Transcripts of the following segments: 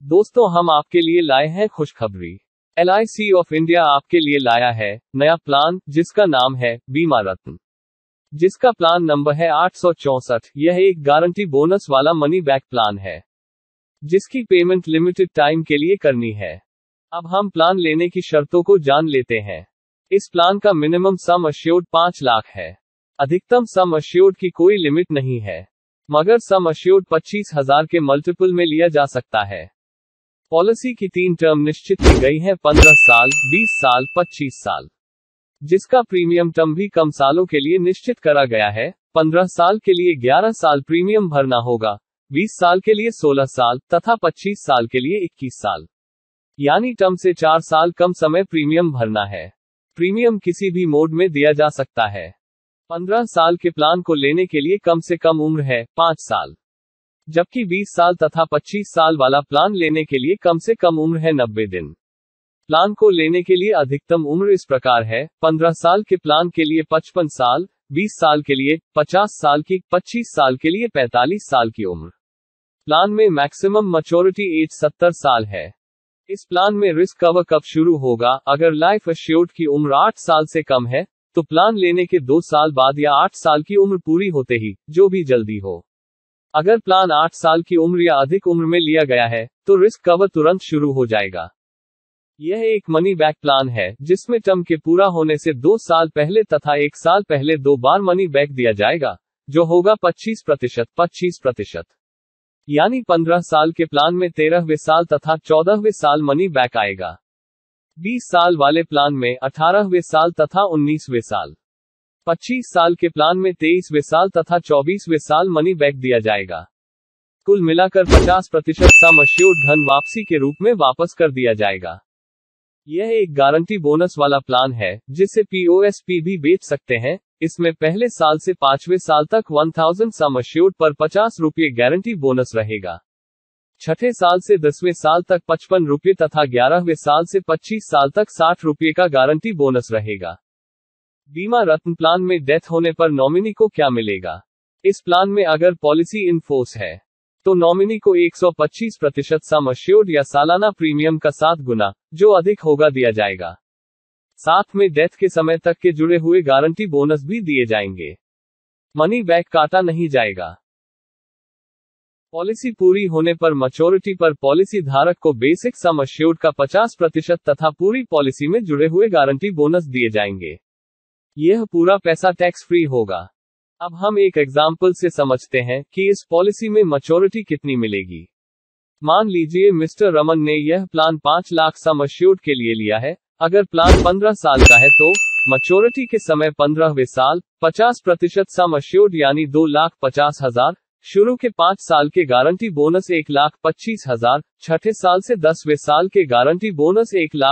दोस्तों, हम आपके लिए लाए हैं खुशखबरी। LIC ऑफ इंडिया आपके लिए लाया है नया प्लान, जिसका नाम है बीमा रत्न, जिसका प्लान नंबर है 864। यह एक गारंटी बोनस वाला मनी बैक प्लान है, जिसकी पेमेंट लिमिटेड टाइम के लिए करनी है। अब हम प्लान लेने की शर्तों को जान लेते हैं। इस प्लान का मिनिमम सम अश्योर्ड 5 लाख है। अधिकतम सम अश्योर्ड की कोई लिमिट नहीं है, मगर सम अश्योर्ड 25,000 के मल्टीपल में लिया जा सकता है। पॉलिसी की 3 टर्म निश्चित की गई हैं, 15 साल, 20 साल, 25 साल, जिसका प्रीमियम टर्म भी कम सालों के लिए निश्चित करा गया है। 15 साल के लिए 11 साल प्रीमियम भरना होगा, 20 साल के लिए 16 साल तथा 25 साल के लिए 21 साल, यानी टर्म से 4 साल कम समय प्रीमियम भरना है। प्रीमियम किसी भी मोड में दिया जा सकता है। 15 साल के प्लान को लेने के लिए कम से कम उम्र है 5 साल, जबकि 20 साल तथा 25 साल वाला प्लान लेने के लिए कम से कम उम्र है 90 दिन। प्लान को लेने के लिए अधिकतम उम्र इस प्रकार है: 15 साल के प्लान के लिए 55 साल, 20 साल के लिए 50 साल की, 25 साल के लिए 45 साल की उम्र। प्लान में मैक्सिमम मैच्योरिटी एज 70 साल है। इस प्लान में रिस्क कवर कब शुरू होगा? अगर लाइफ एश्योर्ड की उम्र 8 साल से कम है, तो प्लान लेने के 2 साल बाद या 8 साल की उम्र पूरी होते ही, जो भी जल्दी हो। अगर प्लान 8 साल की उम्र या अधिक उम्र में लिया गया है, तो रिस्क कवर तुरंत शुरू हो जाएगा। यह एक मनी बैक प्लान है, जिसमें टर्म के पूरा होने से 2 साल पहले तथा 1 साल पहले 2 बार मनी बैक दिया जाएगा, जो होगा 25%। यानी 15 साल के प्लान में 13वें साल तथा 14वें साल मनी बैक आएगा। 20 साल वाले प्लान में 18वें साल तथा 19वें साल। 25 साल के प्लान में 23वें साल तथा 24वें साल मनी बैक दिया जाएगा। कुल मिलाकर 50% सम अश्योर्ड धन वापसी के रूप में वापस कर दिया जाएगा। यह एक गारंटी बोनस वाला प्लान है, जिसे POSP भी बेच सकते हैं। इसमें पहले साल से 5वें साल तक 1000 सम अश्योर्ड पर 50 रुपये गारंटी बोनस रहेगा। छठे साल से 10वें साल तक 55 रुपये तथा 11वें साल से 25 साल तक 60 रुपये का गारंटी बोनस रहेगा। बीमा रत्न प्लान में डेथ होने पर नॉमिनी को क्या मिलेगा? इस प्लान में अगर पॉलिसी इन फोर्स है, तो नॉमिनी को 125% सम अश्योर्ड या सालाना प्रीमियम का 7 गुना, जो अधिक होगा, दिया जाएगा। साथ में डेथ के समय तक के जुड़े हुए गारंटी बोनस भी दिए जाएंगे। मनी बैक काटा नहीं जाएगा। पॉलिसी पूरी होने पर मैच्योरिटी पर पॉलिसी धारक को बेसिक सम अश्योर्ड का 50% तथा पूरी पॉलिसी में जुड़े हुए गारंटी बोनस दिए जाएंगे। यह पूरा पैसा टैक्स फ्री होगा। अब हम एक एग्जाम्पल से समझते हैं कि इस पॉलिसी में मैच्योरिटी कितनी मिलेगी। मान लीजिए मिस्टर रमन ने यह प्लान 5 लाख सम अश्योर्ड के लिए लिया है। अगर प्लान 15 साल का है, तो मैच्योरिटी के समय 15वें साल 50% सम अश्योर्ड यानी 2,50,000। शुरू के 5 साल के गारंटी बोनस 1,25,000। छठे साल से 10वें साल के गारंटी बोनस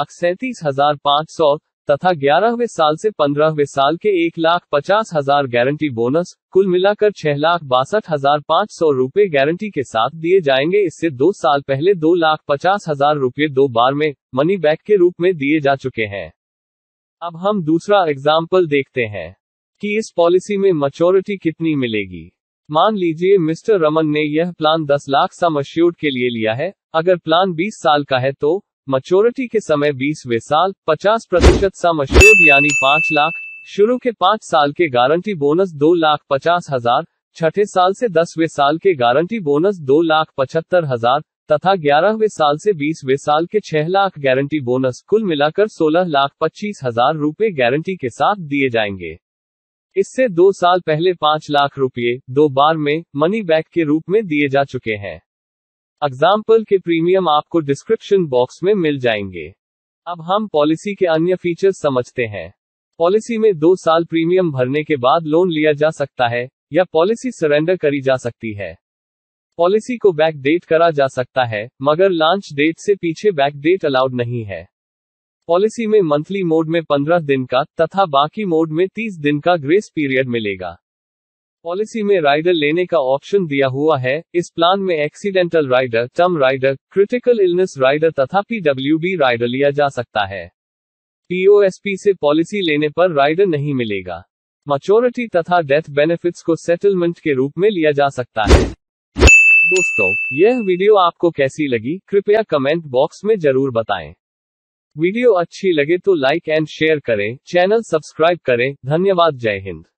1,37,500 तथा 11वें साल से 15वें साल के 1,50,000 गारंटी बोनस। कुल मिलाकर 6,62,500 रुपये गारंटी के साथ दिए जाएंगे। इससे 2 साल पहले 2,50,000 रुपये 2 बार में मनी बैक के रूप में दिए जा चुके हैं। अब हम दूसरा एग्जाम्पल देखते हैं कि इस पॉलिसी में मैच्योरिटी कितनी मिलेगी। मान लीजिए मिस्टर रमन ने यह प्लान 10 लाख सम अश्योर्ड के लिए लिया है। अगर प्लान 20 साल का है, तो मैच्योरिटी के समय 20वें साल 50% सम अश्योर्ड यानी 5 लाख। शुरू के 5 साल के गारंटी बोनस 2,50,000। छठे साल से 10वें साल के गारंटी बोनस 2,75,000 तथा 11वें साल से 20वें साल के 6 लाख गारंटी बोनस। कुल मिलाकर 16,25,000 रुपये गारंटी के साथ दिए जाएंगे। इससे 2 साल पहले 5 लाख रुपये 2 बार में मनी बैक के रूप में दिए जा चुके हैं। एग्जाम्पल के प्रीमियम आपको डिस्क्रिप्शन बॉक्स में मिल जाएंगे। अब हम पॉलिसी के अन्य फीचर्स समझते हैं। पॉलिसी में 2 साल प्रीमियम भरने के बाद लोन लिया जा सकता है, या पॉलिसी सरेंडर करी जा सकती है। पॉलिसी को बैक डेट करा जा सकता है, मगर लॉन्च डेट से पीछे बैक डेट अलाउड नहीं है। पॉलिसी में मंथली मोड में 15 दिन का तथा बाकी मोड में 30 दिन का ग्रेस पीरियड मिलेगा। पॉलिसी में राइडर लेने का ऑप्शन दिया हुआ है। इस प्लान में accidental rider, term rider, critical illness rider तथा PWB राइडर लिया जा सकता है। POSP से पॉलिसी लेने पर राइडर नहीं मिलेगा। मैच्योरिटी तथा डेथ बेनिफिट्स को सेटलमेंट के रूप में लिया जा सकता है। दोस्तों, यह वीडियो आपको कैसी लगी, कृपया कमेंट बॉक्स में जरूर बताएं। वीडियो अच्छी लगे तो लाइक एंड शेयर करें, चैनल सब्सक्राइब करें। धन्यवाद। जय हिंद।